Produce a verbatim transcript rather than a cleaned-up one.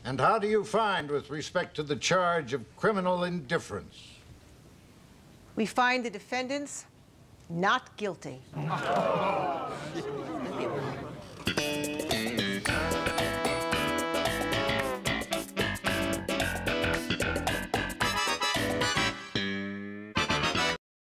And how do you find with respect to the charge of criminal indifference? We find the defendants not guilty.